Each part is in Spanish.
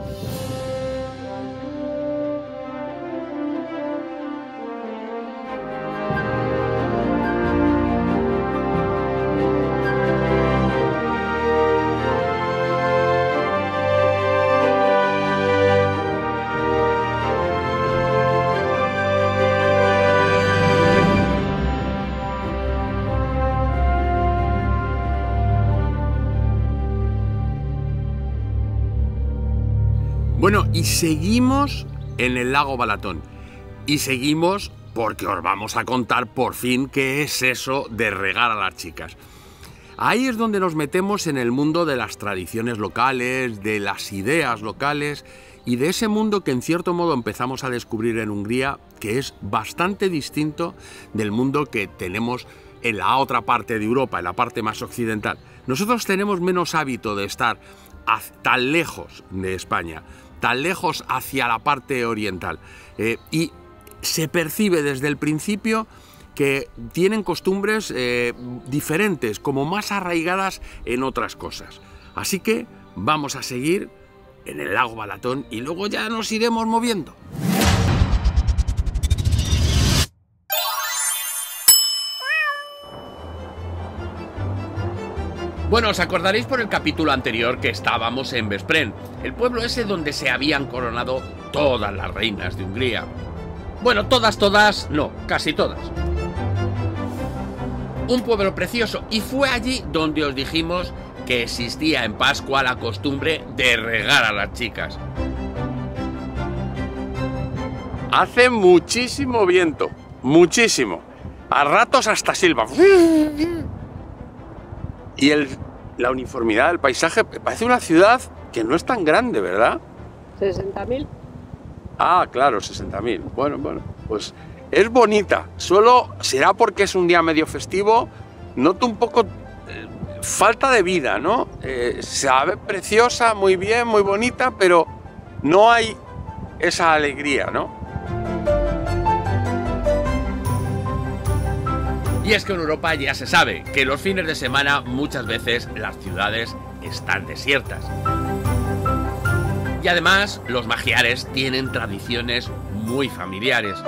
Bueno, y seguimos en el lago Balatón. Y seguimos porque os vamos a contar por fin qué es eso de regar a las chicas. Ahí es donde nos metemos en el mundo de las tradiciones locales, de las ideas locales y de ese mundo que en cierto modo empezamos a descubrir en Hungría, que es bastante distinto del mundo que tenemos en la otra parte de Europa, en la parte más occidental. Nosotros tenemos menos hábito de estar tan lejos de España, tan lejos hacia la parte oriental, y se percibe desde el principio que tienen costumbres diferentes, como más arraigadas en otras cosas. Así que vamos a seguir en el lago Balatón y luego ya nos iremos moviendo. Bueno, os acordaréis por el capítulo anterior que estábamos en Veszprém, el pueblo ese donde se habían coronado todas las reinas de Hungría. Bueno, todas, no, casi todas. Un pueblo precioso, y fue allí donde os dijimos que existía en Pascua la costumbre de regar a las chicas. Hace muchísimo viento, muchísimo. A ratos hasta silba. Y la uniformidad del paisaje parece una ciudad que no es tan grande, ¿verdad? 60.000. Ah, claro, 60.000. Bueno, pues es bonita. Solo será porque es un día medio festivo. Noto un poco falta de vida, ¿no? Se ve preciosa, muy bien, muy bonita, pero no hay esa alegría, ¿no? Y es que en Europa ya se sabe que los fines de semana muchas veces las ciudades están desiertas. Y además los magiares tienen tradiciones muy familiares.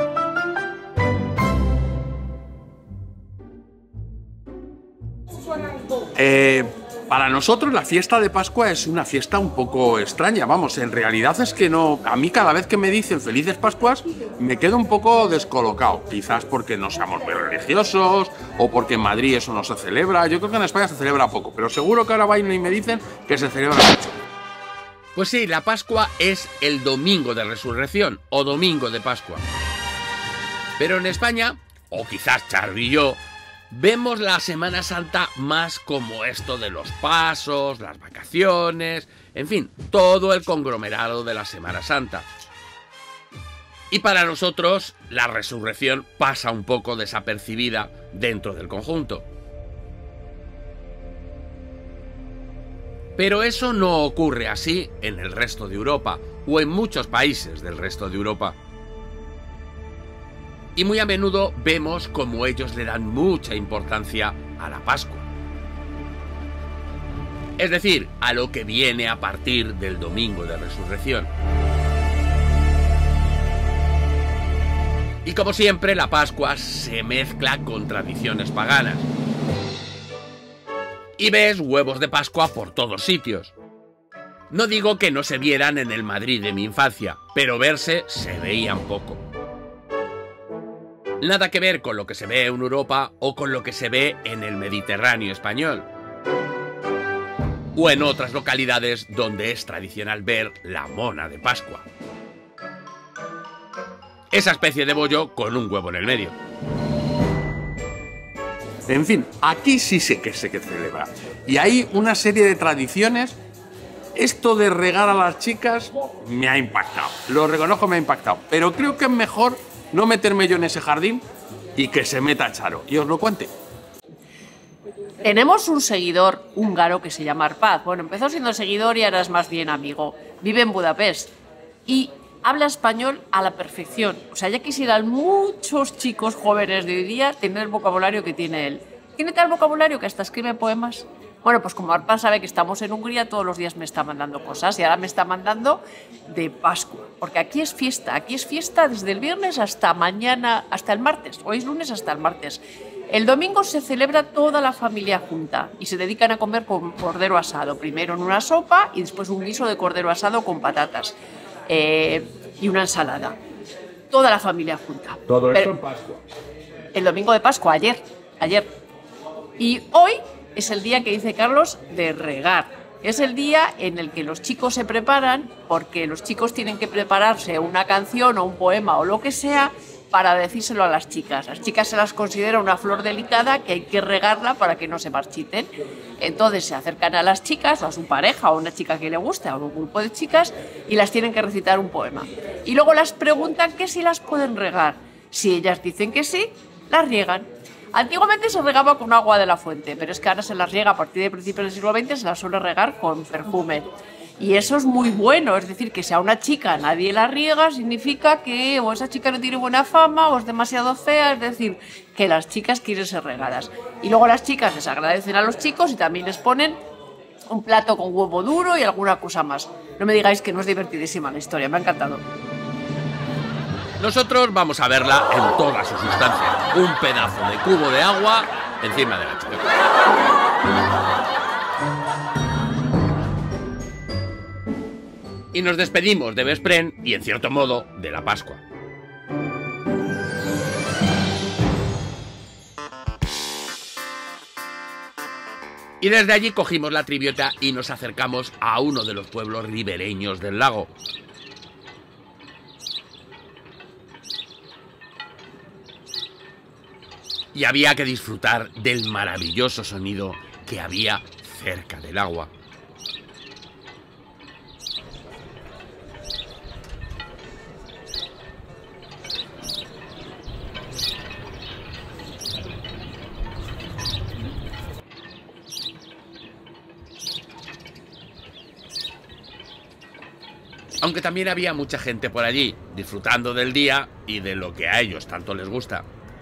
Para nosotros la fiesta de Pascua es una fiesta un poco extraña, vamos, en realidad es que no, a mí cada vez que me dicen Felices Pascuas me quedo un poco descolocado, quizás porque no seamos muy religiosos o porque en Madrid eso no se celebra. Yo creo que en España se celebra poco, pero seguro que ahora vayan y me dicen que se celebra mucho. Pues sí, la Pascua es el domingo de resurrección o domingo de Pascua. Pero en España, o quizás Charly y yo, vemos la Semana Santa más como esto de los pasos, las vacaciones, en fin, todo el conglomerado de la Semana Santa. Y para nosotros, la resurrección pasa un poco desapercibida dentro del conjunto. Pero eso no ocurre así en el resto de Europa, o en muchos países del resto de Europa. Y muy a menudo vemos cómo ellos le dan mucha importancia a la Pascua. Es decir, a lo que viene a partir del domingo de resurrección. Y como siempre, la Pascua se mezcla con tradiciones paganas. Y ves huevos de Pascua por todos sitios. No digo que no se vieran en el Madrid de mi infancia, pero verse se veían poco. Nada que ver con lo que se ve en Europa o con lo que se ve en el Mediterráneo español. O en otras localidades donde es tradicional ver la mona de Pascua. Esa especie de bollo con un huevo en el medio. En fin, aquí sí sé que celebra. Y hay una serie de tradiciones. Esto de regar a las chicas me ha impactado. Lo reconozco, me ha impactado. Pero creo que es mejor no meterme yo en ese jardín y que se meta Charo y os lo cuente. Tenemos un seguidor húngaro que se llama Arpad. Bueno, empezó siendo seguidor y ahora es más bien amigo. Vive en Budapest y habla español a la perfección. O sea, ya quisieran muchos chicos jóvenes de hoy día tener el vocabulario que tiene él. Tiene tal vocabulario que hasta escribe poemas. Bueno, pues como Arpad sabe que estamos en Hungría, todos los días me está mandando cosas y ahora me está mandando de Pascua, porque aquí es fiesta desde el viernes hasta mañana, hasta el martes, hoy es lunes hasta el martes. El domingo se celebra toda la familia junta y se dedican a comer con cordero asado, primero en una sopa y después un guiso de cordero asado con patatas y una ensalada. Toda la familia junta. Todo esto en Pascua. El domingo de Pascua, ayer. Y hoy es el día que dice Carlos de regar. Es el día en el que los chicos se preparan, porque los chicos tienen que prepararse una canción o un poema o lo que sea para decírselo a las chicas. Las chicas se las considera una flor delicada que hay que regarla para que no se marchiten. Entonces se acercan a las chicas, o a su pareja, o a una chica que le guste, o a un grupo de chicas, y las tienen que recitar un poema. Y luego las preguntan que si las pueden regar. Si ellas dicen que sí, las riegan. Antiguamente se regaba con agua de la fuente, pero es que ahora se las riega a partir de principios del siglo XX, se las suele regar con perfume. Y eso es muy bueno, es decir, que si a una chica nadie la riega, significa que o esa chica no tiene buena fama o es demasiado fea, es decir, que las chicas quieren ser regadas. Y luego las chicas les agradecen a los chicos y también les ponen un plato con huevo duro y alguna cosa más. No me digáis que no es divertidísima la historia, me ha encantado. Nosotros vamos a verla en toda su sustancia. Un pedazo de cubo de agua encima de la chica. Y nos despedimos de Veszprém y, en cierto modo, de la Pascua. Y desde allí cogimos la triviota y nos acercamos a uno de los pueblos ribereños del lago. Y había que disfrutar del maravilloso sonido que había cerca del agua. Aunque también había mucha gente por allí, disfrutando del día y de lo que a ellos tanto les gusta.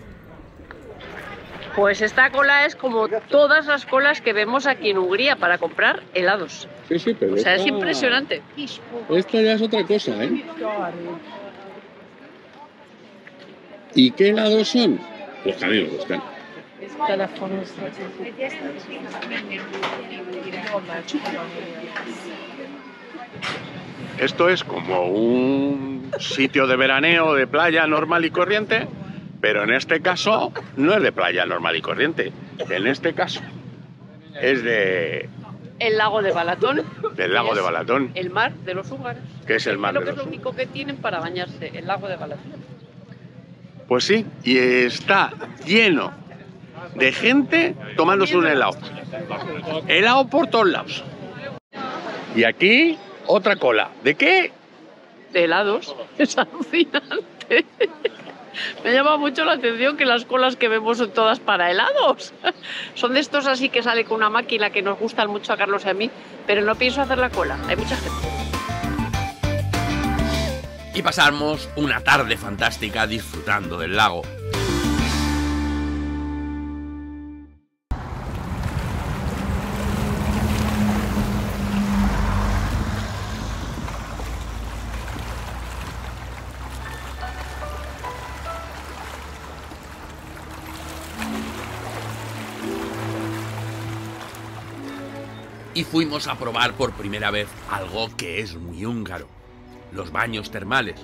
Pues esta cola es como todas las colas que vemos aquí en Hungría para comprar helados. Sí, pero o sea, es impresionante. Esto ya es otra cosa, ¿eh? ¿Y qué helados son? Los que a mí me gustan. Esto es como un sitio de veraneo, de playa normal y corriente, pero en este caso no es de playa normal y corriente. En este caso es de... El lago de Balatón. Del lago de Balatón. El mar de los húngaros. ¿Qué es el mar de los húngaros? Es lo único que tienen para bañarse, el lago de Balatón. Pues sí, y está lleno de gente tomándose un helado. Helado por todos lados. Y aquí otra cola. ¿De qué? De helados. Es alucinante. Me llama mucho la atención que las colas que vemos son todas para helados. Son de estos así que sale con una máquina que nos gustan mucho a Carlos y a mí, pero no pienso hacer la cola. Hay mucha gente. Y pasamos una tarde fantástica disfrutando del lago. Y fuimos a probar por primera vez algo que es muy húngaro: los baños termales.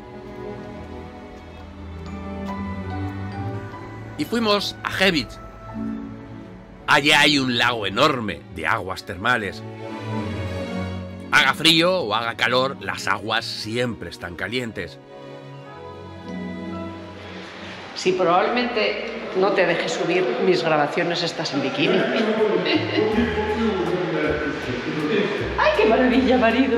Y fuimos a Hevics. Allí hay un lago enorme de aguas termales. Haga frío o haga calor, las aguas siempre están calientes. Sí, probablemente no te deje subir mis grabaciones estas en bikini. ¡Ay, qué maravilla, marido!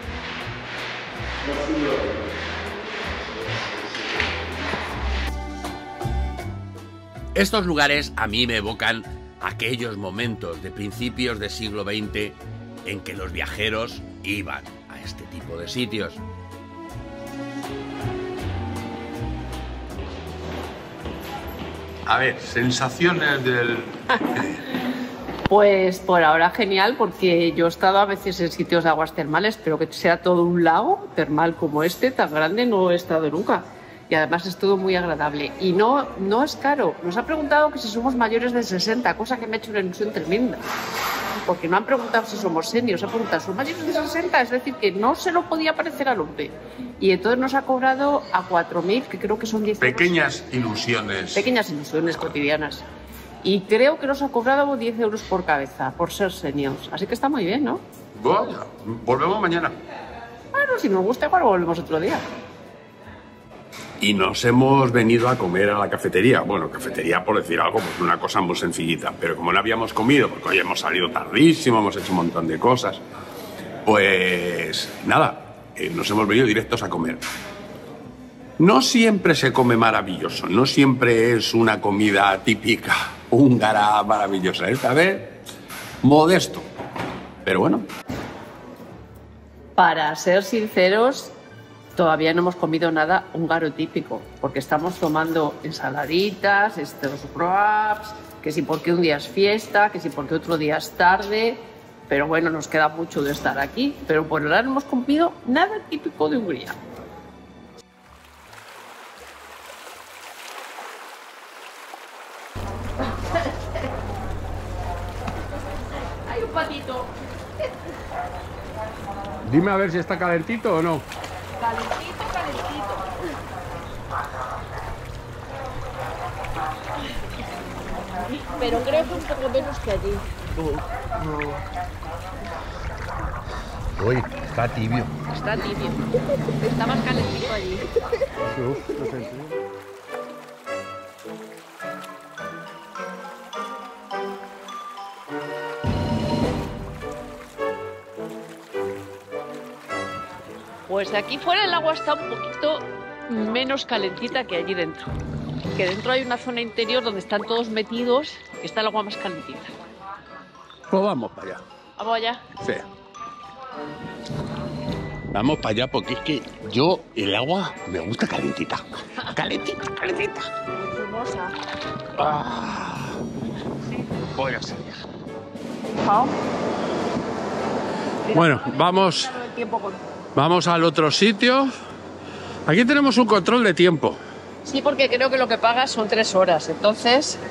Estos lugares a mí me evocan aquellos momentos de principios del siglo XX en que los viajeros iban a este tipo de sitios. A ver, sensaciones del... Pues por ahora genial, porque yo he estado a veces en sitios de aguas termales, pero que sea todo un lago termal como este, tan grande, no he estado nunca. Y además es todo muy agradable. Y no es caro. Nos ha preguntado que si somos mayores de 60, cosa que me ha hecho una ilusión tremenda. Porque no han preguntado si somos seniors, han preguntado, ¿son mayores de 60? Es decir, que no se lo podía parecer al hombre. Y entonces nos ha cobrado a 4.000, que creo que son 10 euros. Pequeñas ilusiones. Pequeñas ilusiones cotidianas. Y creo que nos ha cobrado 10 euros por cabeza, por ser seniors. Así que está muy bien, ¿no? Bueno, volvemos mañana. Bueno, si nos gusta, igual volvemos otro día. Y nos hemos venido a comer a la cafetería. Bueno, cafetería por decir algo, pues una cosa muy sencillita. Pero como no habíamos comido, porque hoy hemos salido tardísimo, hemos hecho un montón de cosas, pues nada, nos hemos venido directos a comer. No siempre se come maravilloso, no siempre es una comida típica húngara maravillosa. Esta vez, modesto. Pero bueno. Para ser sinceros, todavía no hemos comido nada húngaro típico, porque estamos tomando ensaladitas, estos wraps, que si porque un día es fiesta, que si porque otro día es tarde, pero bueno, nos queda mucho de estar aquí, pero por ahora no hemos comido nada típico de Hungría. Hay un patito. Dime a ver si está calentito o no. Calentito, calentito. Pero creo que un poco menos que allí. Uy, está tibio. Está tibio. Está más calentito allí. Pues de aquí fuera el agua está un poquito menos calentita que allí dentro. Que dentro hay una zona interior donde están todos metidos, que está el agua más calentita. Pues vamos para allá. ¿Vamos allá? Sí. Vamos para allá porque es que yo el agua me gusta calentita. Calentita, calentita. Hermosa. Voy a salir. Bueno, vamos. Vamos al otro sitio. Aquí tenemos un control de tiempo. Sí, porque creo que lo que pagas son 3 horas. Entonces,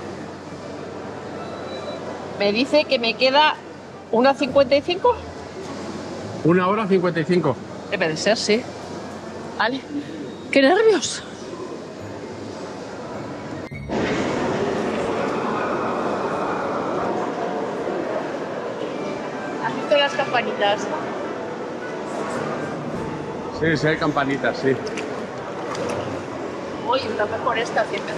me dice que me queda 1:55. 1 hora 55. Debe de ser, sí. Vale. ¡Qué nervios! ¿Has visto las campanitas? Sí, sí, hay campanitas, sí. Uy, está mejor esta siempre.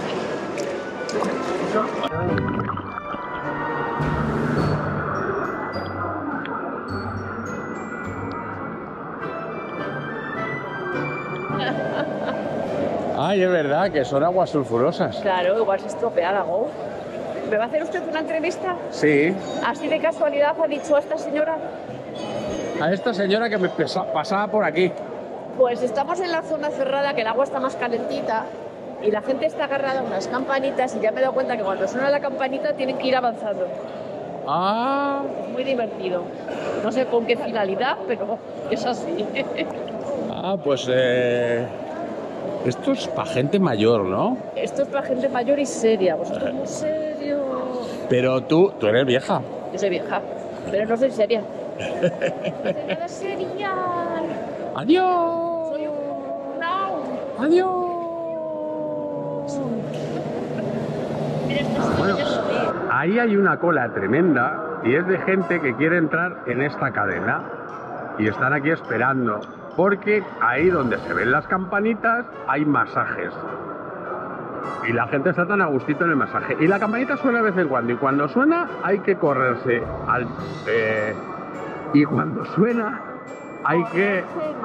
Ay, es verdad que son aguas sulfurosas. Claro, igual se estropea la GO. ¿Me va a hacer usted una entrevista? Sí. ¿Así de casualidad ha dicho a esta señora? A esta señora que me pasaba por aquí. Pues estamos en la zona cerrada, que el agua está más calentita y la gente está agarrada a unas campanitas y ya me he dado cuenta que cuando suena la campanita tienen que ir avanzando. Ah. Es muy divertido. No sé con qué finalidad, pero es así. Ah, pues esto es para gente mayor, ¿no? Esto es para gente mayor y seria. Vosotros muy serios. Pero tú eres vieja. Yo soy vieja, pero no soy seria. No soy nada seria. ¡Adiós! Soy un now. ¡Adiós! Bueno, ahí hay una cola tremenda y es de gente que quiere entrar en esta cadena y están aquí esperando porque ahí donde se ven las campanitas hay masajes y la gente está tan a gustito en el masaje y la campanita suena de vez en cuando y cuando suena hay que correrse y cuando suena hay que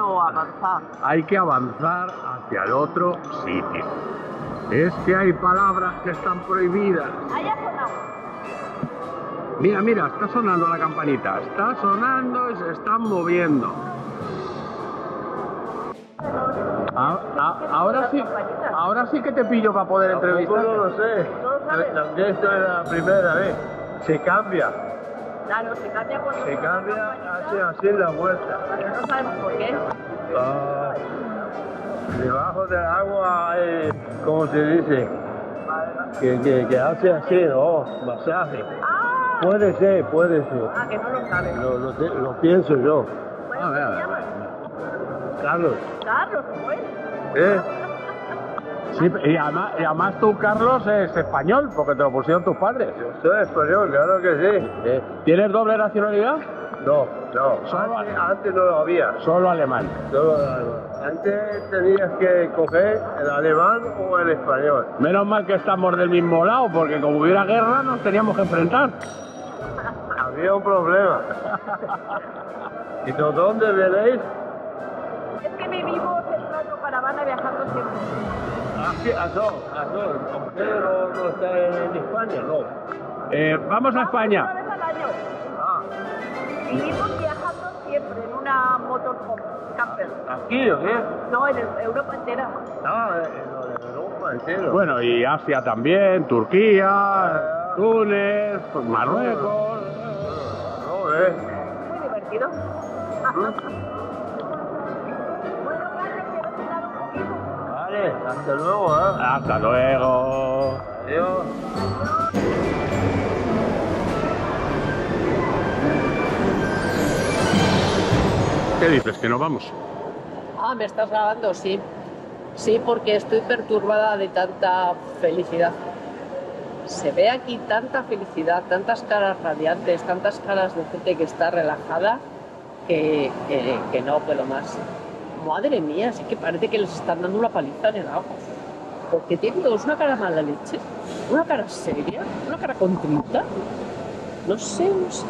avanzar hacia el otro sitio. Es que hay palabras que están prohibidas. Mira, mira, está sonando la campanita. Está sonando y se están moviendo. Ahora sí que te pillo para poder entrevistar. No lo sé. Esto es la primera vez. Se cambia. Claro, se cambia cuando... Se cambia, hace así la vuelta. Pero no sabemos por qué. Ah, debajo del agua hay, ¿cómo se dice? Que hace así, ¿no? Masaje. Ah, Puede ser, puede ser. ah, que no lo sabes. Lo pienso yo. Bueno, ¿cómo se llama? Carlos. Carlos, pues. ¿Eh? Sí, y además tú, Carlos, es español, porque te lo pusieron tus padres. Yo soy español, claro que sí. ¿Tienes doble nacionalidad? No. Solo Antes no lo había. Solo alemán. Solo el alemán. Antes tenías que coger el alemán o el español. Menos mal que estamos del mismo lado, porque como hubiera guerra nos teníamos que enfrentar. Había un problema. ¿Y de dónde venéis? Es que vivimos en caravana viajando siempre. Aquí, Azor. ¿Usted no está en España? No. Vamos a España. Una vez al año. Ah, Vivimos viajando siempre en una motorhome, camper. ¿aquí o qué? No, en Europa entera. Ah, en Europa entero. Bueno, y Asia también, Turquía, Túnez, Marruecos. No, Muy divertido. Bueno, Carlos, quiero cenar un poquito. Vale, hasta luego, ¿eh? Hasta luego. Adiós. ¿Qué dices? ¿Que nos vamos? Ah, ¿me estás grabando? Sí. Sí, porque estoy perturbada de tanta felicidad. Se ve aquí tanta felicidad, tantas caras radiantes, tantas caras de gente que está relajada, que no puedo más. Madre mía, sí que parece que les están dando una paliza en el agua. Porque tienen todos una cara mala leche, una cara seria, una cara contrita. No sé.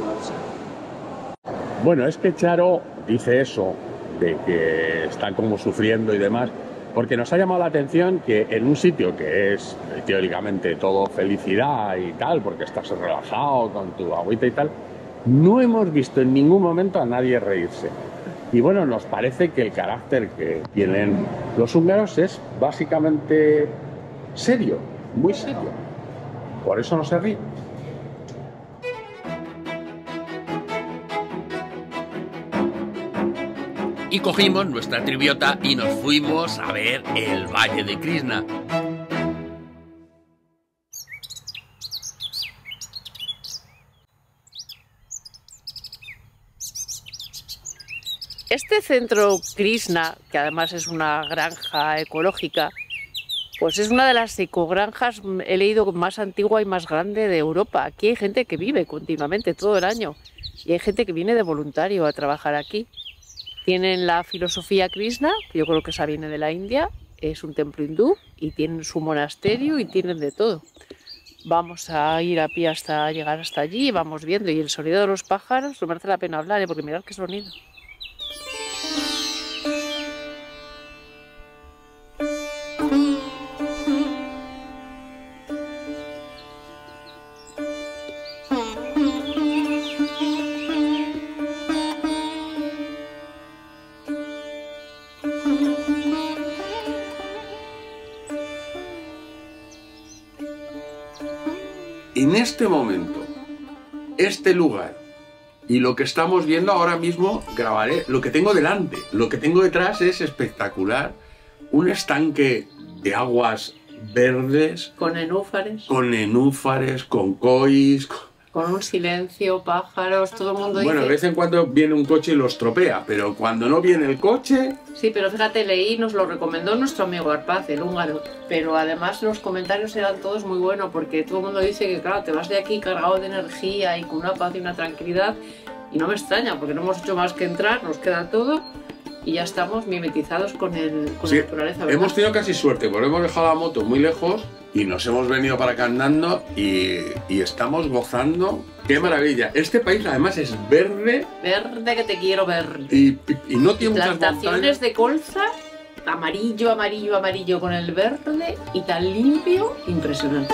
Bueno, es que Charo dice eso, de que están como sufriendo y demás, porque nos ha llamado la atención que en un sitio que es teóricamente todo felicidad y tal, porque estás relajado con tu agüita y tal, no hemos visto en ningún momento a nadie reírse. Y bueno, nos parece que el carácter que tienen los húngaros es básicamente serio, muy serio. Por eso no se ríen. Y cogimos nuestra triviota y nos fuimos a ver el Valle de Krishna. Este centro Krishna, que además es una granja ecológica, pues es una de las ecogranjas, he leído, más antigua y más grande de Europa. Aquí hay gente que vive continuamente todo el año y hay gente que viene de voluntario a trabajar aquí. Tienen la filosofía Krishna, que yo creo que esa viene de la India, es un templo hindú y tienen su monasterio y tienen de todo. Vamos a ir a pie hasta llegar hasta allí y vamos viendo. Y el sonido de los pájaros, no merece la pena hablar, porque mirad qué sonido. En este momento, este lugar y lo que estamos viendo ahora mismo, grabaré lo que tengo delante. Lo que tengo detrás es espectacular. Un estanque de aguas verdes. Con nenúfares. Con nenúfares, con cois. Con un silencio, pájaros, todo el mundo dice... Bueno, de vez en cuando viene un coche y los estropea, pero cuando no viene el coche... Sí, pero fíjate, leí, nos lo recomendó nuestro amigo Arpaz, el húngaro, pero además los comentarios eran todos muy buenos, porque todo el mundo dice que, claro, te vas de aquí cargado de energía y con una paz y una tranquilidad, y no me extraña, porque no hemos hecho más que entrar, nos queda todo, y ya estamos mimetizados con la naturaleza, ¿verdad? Hemos tenido casi suerte, porque hemos dejado la moto muy lejos y nos hemos venido para acá andando y estamos gozando. ¡Qué maravilla! Este país además es verde. Verde que te quiero ver. Y no tiene muchas plantaciones montañas. de colza, amarillo, amarillo, amarillo con el verde y tan limpio, impresionante.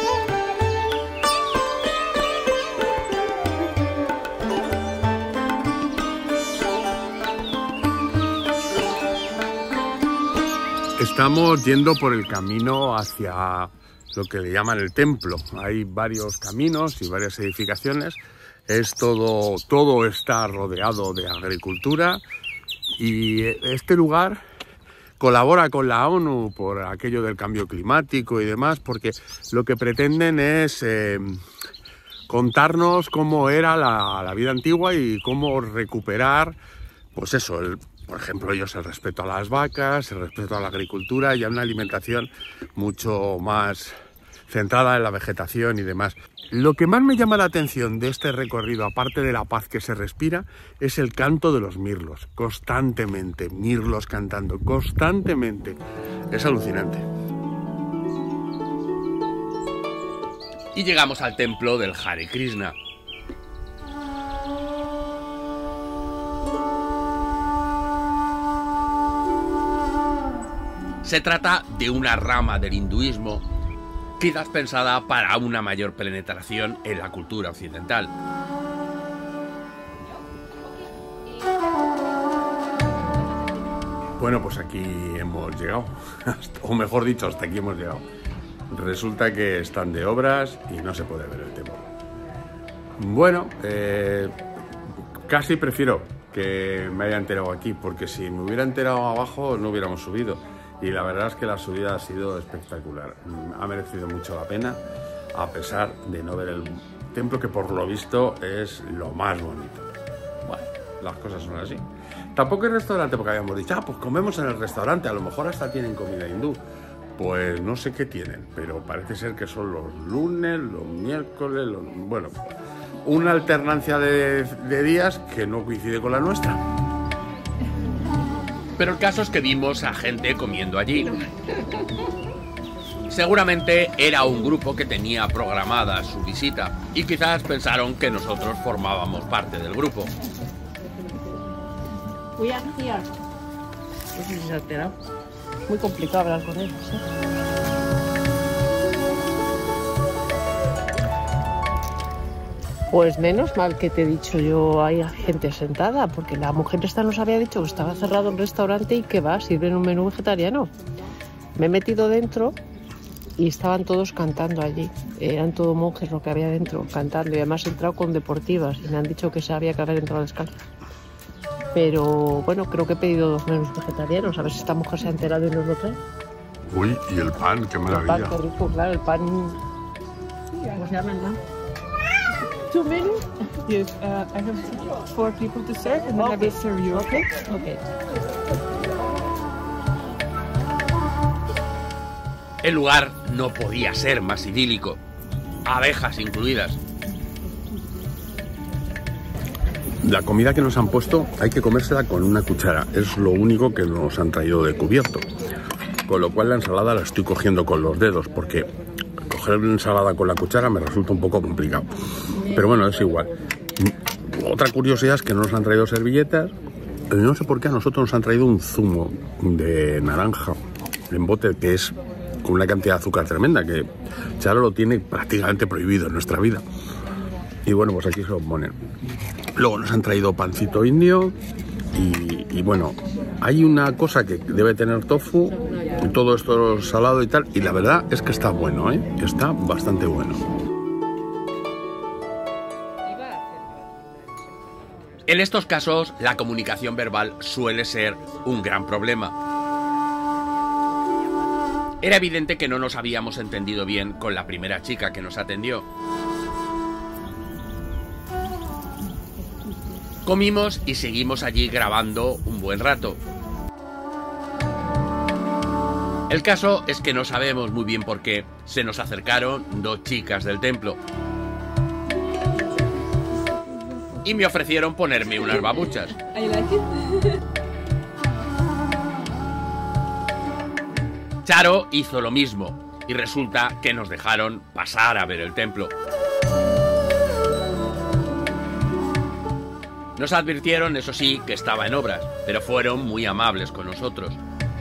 Estamos yendo por el camino hacia lo que le llaman el templo. Hay varios caminos y varias edificaciones. todo está rodeado de agricultura y este lugar colabora con la ONU por aquello del cambio climático y demás, porque lo que pretenden es contarnos cómo era la vida antigua y cómo recuperar, pues eso, por ejemplo, ellos el respeto a las vacas, el respeto a la agricultura y a una alimentación mucho más centrada en la vegetación y demás. Lo que más me llama la atención de este recorrido, aparte de la paz que se respira, es el canto de los mirlos, constantemente, mirlos cantando, constantemente. Es alucinante. Y llegamos al templo del Hare Krishna. Se trata de una rama del hinduismo quizás pensada para una mayor penetración en la cultura occidental. Bueno, pues aquí hemos llegado, o mejor dicho, hasta aquí hemos llegado. Resulta que están de obras y no se puede ver el templo. Bueno, casi prefiero que me haya enterado aquí, porque si me hubiera enterado abajo no hubiéramos subido. Y la verdad es que la subida ha sido espectacular. Ha merecido mucho la pena, a pesar de no ver el templo, que por lo visto es lo más bonito. Bueno, las cosas son así. Tampoco el restaurante, porque habíamos dicho, pues comemos en el restaurante, a lo mejor hasta tienen comida hindú. Pues no sé qué tienen, pero parece ser que son los lunes, los miércoles, bueno, una alternancia de días que no coincide con la nuestra. Pero el caso es que vimos a gente comiendo allí. Seguramente era un grupo que tenía programada su visita y quizás pensaron que nosotros formábamos parte del grupo. Voy a tirar. No sé si se ha enterado. Muy complicado hablar con ellos, ¿eh? Pues menos mal que te he dicho yo, hay gente sentada, porque la mujer esta nos había dicho que estaba cerrado el restaurante y que va, sirven un menú vegetariano. Me he metido dentro y estaban todos cantando allí. Eran todos monjes lo que había dentro, cantando. Y además he entrado con deportivas y me han dicho que se había que haber entrado descalza. Pero bueno, creo que he pedido 2 menús vegetarianos, a ver si esta mujer se ha enterado y nos lo trae. Uy, y el pan, qué maravilla. El pan, qué rico, claro, el pan... ¿Cómo se llama el pan? 2 menus? Yes, I have 4 people to serve and then I will serve you, okay? Okay. El lugar no podía ser más idílico. Abejas incluidas. La comida que nos han puesto hay que comérsela con una cuchara. Es lo único que nos han traído de cubierto. Con lo cual la ensalada la estoy cogiendo con los dedos porque coger la ensalada con la cuchara me resulta un poco complicado. Pero bueno, es igual. Otra curiosidad es que no nos han traído servilletas. No sé por qué a nosotros nos han traído un zumo de naranja en bote que es con una cantidad de azúcar tremenda que Charo lo tiene prácticamente prohibido en nuestra vida. Y bueno, pues aquí se lo ponen. Luego nos han traído pancito indio y bueno, hay una cosa que debe tener tofu, todo esto salado y tal, y la verdad es que está bueno, está bastante bueno. En estos casos, la comunicación verbal suele ser un gran problema. Era evidente que no nos habíamos entendido bien con la primera chica que nos atendió. Comimos y seguimos allí grabando un buen rato. El caso es que no sabemos muy bien por qué se nos acercaron 2 chicas del templo y me ofrecieron ponerme unas babuchas. I like it. Charo hizo lo mismo y resulta que nos dejaron pasar a ver el templo. Nos advirtieron, eso sí, que estaba en obras, pero fueron muy amables con nosotros.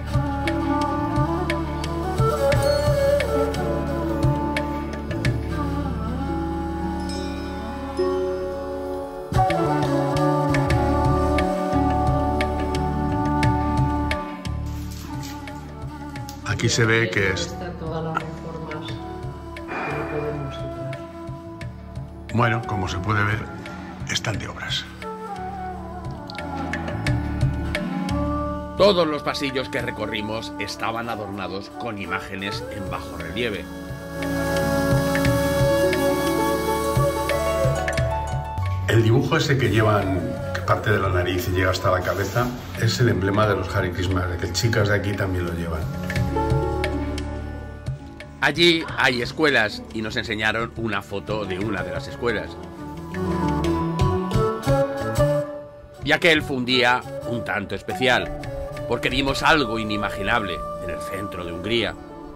Aquí se ve que es... Están todas las reformas que no podemos entrar. Bueno, como se puede ver, están de obras. Todos los pasillos que recorrimos estaban adornados con imágenes en bajo relieve. El dibujo ese que llevan, que parte de la nariz y llega hasta la cabeza, es el emblema de los Hare Krishnas, de que chicas de aquí también lo llevan. Allí hay escuelas y nos enseñaron una foto de una de las escuelas. Y aquel fue un día un tanto especial, porque vimos algo inimaginable en el centro de Hungría.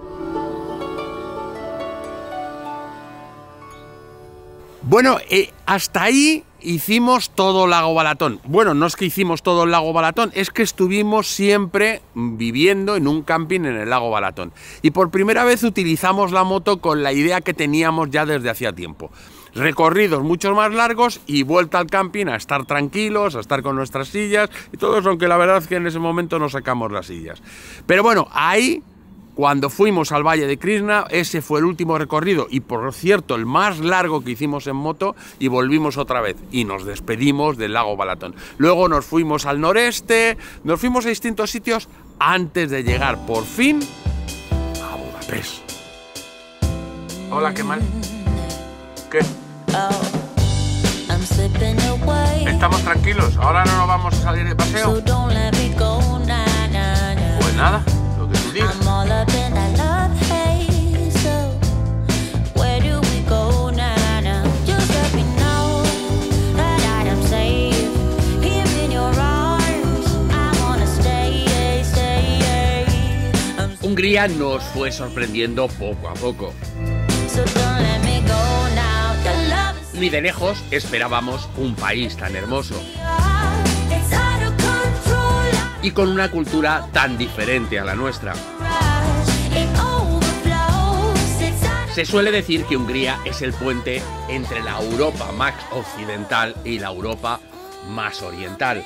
Bueno, hasta ahí hicimos todo el lago Balatón. Bueno, no es que hicimos todo el lago Balatón, es que estuvimos siempre viviendo en un camping en el lago Balatón. Y por primera vez utilizamos la moto con la idea que teníamos ya desde hacía tiempo. Recorridos mucho más largos y vuelta al camping a estar tranquilos, a estar con nuestras sillas y todo eso, aunque la verdad es que en ese momento no sacamos las sillas. Pero bueno, ahí, cuando fuimos al Valle de Krishna, ese fue el último recorrido y, por cierto, el más largo que hicimos en moto, y volvimos otra vez y nos despedimos del lago Balatón. Luego nos fuimos al noreste, nos fuimos a distintos sitios antes de llegar por fin a Budapest. Hola, ¿qué mal? ¿Qué? ¿Estamos tranquilos? ¿Ahora no nos vamos a salir de paseo? Pues nada, lo que tú digas. Hungría nos fue sorprendiendo poco a poco. Ni de lejos esperábamos un país tan hermoso y con una cultura tan diferente a la nuestra. Se suele decir que Hungría es el puente entre la Europa más occidental y la Europa más oriental.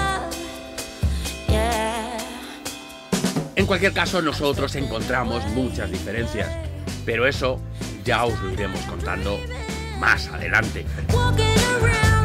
En cualquier caso, nosotros encontramos muchas diferencias, pero eso ya os lo iremos contando más adelante.